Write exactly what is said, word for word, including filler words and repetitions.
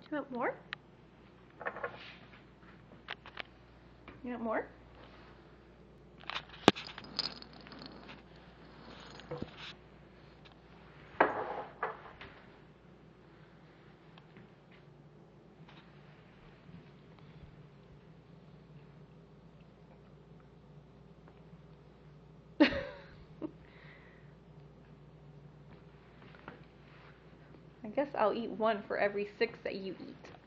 You want more? You want more? I guess I'll eat one for every six that you eat.